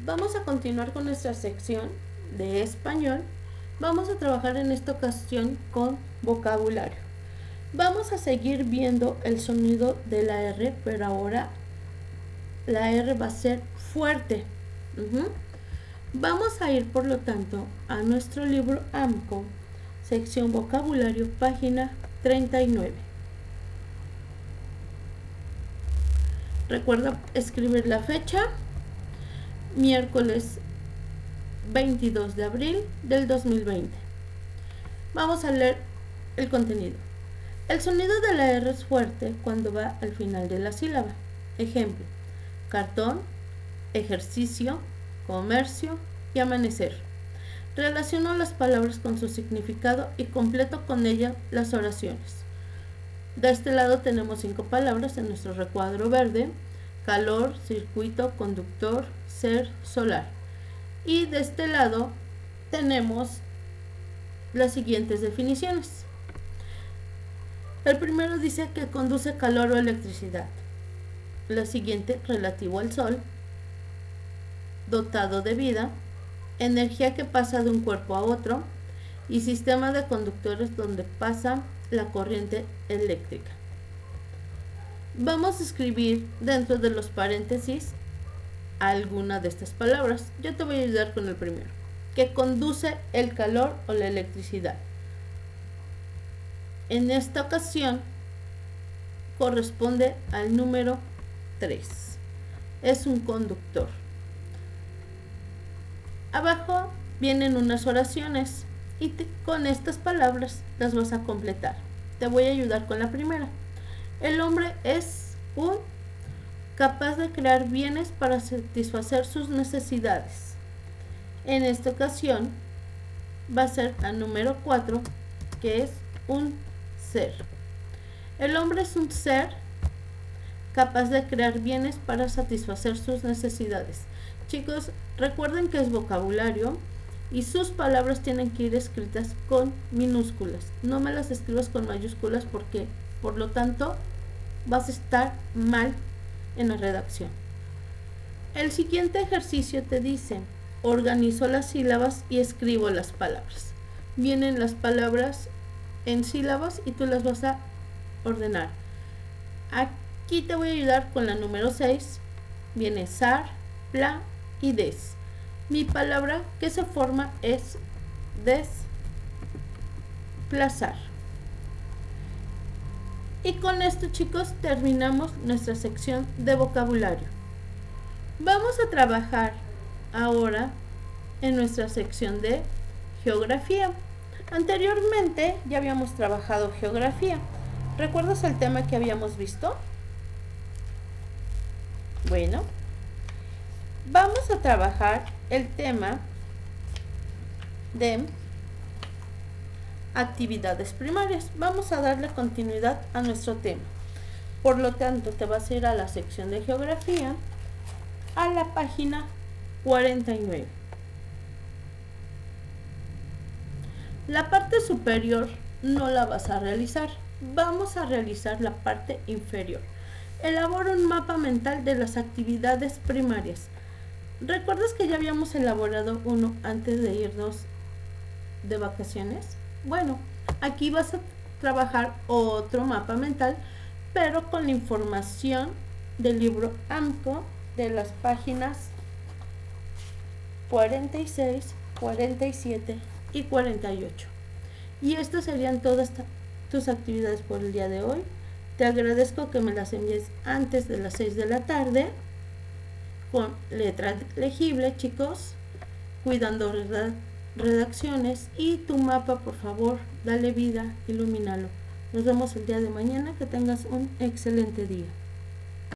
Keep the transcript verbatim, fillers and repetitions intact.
Vamos a continuar con nuestra sección de español. Vamos a trabajar en esta ocasión con vocabulario. Vamos a seguir viendo el sonido de la R, pero ahora la R va a ser fuerte. Uh-huh. Vamos a ir, por lo tanto, a nuestro libro AMCO, sección vocabulario, página treinta y nueve. Recuerda escribir la fecha, miércoles veintidós de abril del dos mil veinte. Vamos a leer el contenido. El sonido de la R es fuerte cuando va al final de la sílaba. Ejemplo: cartón, ejercicio, comercio y amanecer. Relaciono las palabras con su significado y completo con ellas las oraciones. De este lado tenemos cinco palabras en nuestro recuadro verde: calor, circuito, conductor, ser, solar. Y de este lado tenemos las siguientes definiciones. El primero dice que conduce calor o electricidad. La siguiente, relativo al sol, dotado de vida, energía que pasa de un cuerpo a otro, y sistema de conductores donde pasa la corriente eléctrica. Vamos a escribir dentro de los paréntesis alguna de estas palabras. Yo te voy a ayudar con el primero, que conduce el calor o la electricidad. En esta ocasión corresponde al número tres. Es un conductor. Abajo vienen unas oraciones y te, con estas palabras las vas a completar. Te voy a ayudar con la primera. El hombre es un capaz de crear bienes para satisfacer sus necesidades. En esta ocasión va a ser la número cuatro, que es un ser. El hombre es un ser capaz de crear bienes para satisfacer sus necesidades. Chicos, recuerden que es vocabulario y sus palabras tienen que ir escritas con minúsculas. No me las escribas con mayúsculas porque, por lo tanto, vas a estar mal en la redacción. El siguiente ejercicio te dice: organizo las sílabas y escribo las palabras. Vienen las palabras en sílabas y tú las vas a ordenar. Aquí te voy a ayudar con la número seis. Viene zar, pla y des. Mi palabra que se forma es desplazar. Y con esto, chicos, terminamos nuestra sección de vocabulario. Vamos a trabajar ahora en nuestra sección de geografía. Anteriormente ya habíamos trabajado geografía. ¿Recuerdas el tema que habíamos visto? Bueno, vamos a trabajar el tema de actividades primarias. Vamos a darle continuidad a nuestro tema. Por lo tanto, te vas a ir a la sección de geografía, a la página cuarenta y nueve. La parte superior no la vas a realizar. Vamos a realizar la parte inferior. Elabora un mapa mental de las actividades primarias. ¿Recuerdas que ya habíamos elaborado uno antes de irnos de vacaciones? Bueno, aquí vas a trabajar otro mapa mental, pero con la información del libro AMCO de las páginas cuarenta y seis, cuarenta y siete y cuarenta y ocho. Y estas serían todas tus actividades por el día de hoy. Te agradezco que me las envíes antes de las seis de la tarde con letra legible, chicos, cuidando redacciones, y tu mapa, por favor, dale vida, ilumínalo. Nos vemos el día de mañana. Que tengas un excelente día.